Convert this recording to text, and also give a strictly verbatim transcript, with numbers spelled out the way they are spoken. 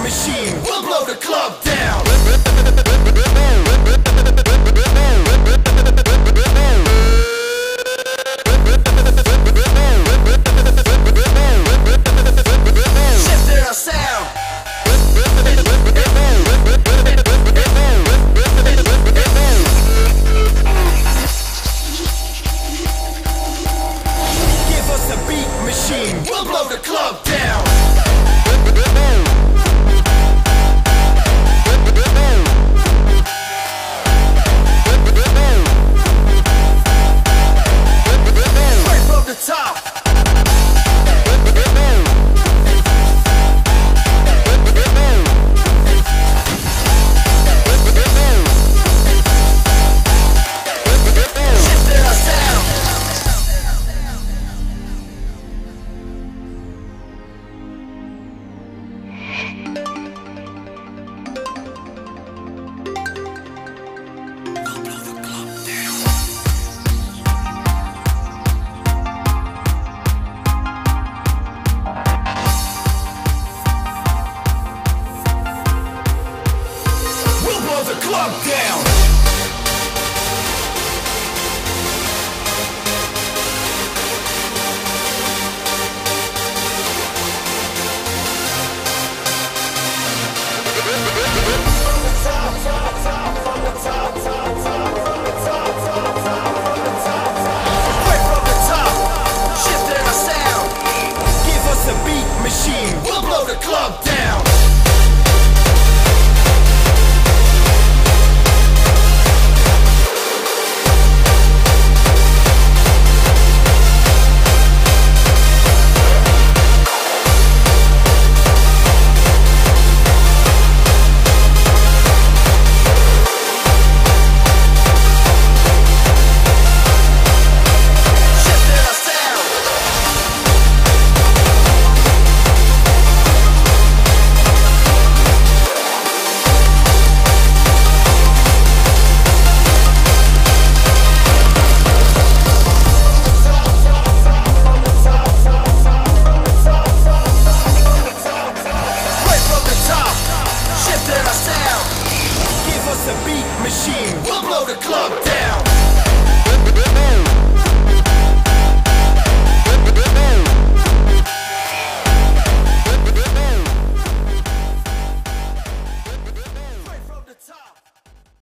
machine. We'll blow the club down. Shifting our sound. Give us a beat machine. We'll blow the club down. Top. The club down. Right from the top, shifting our sound. Give us a beat machine. We'll blow the club down. Give us a beat machine. We'll blow the club down.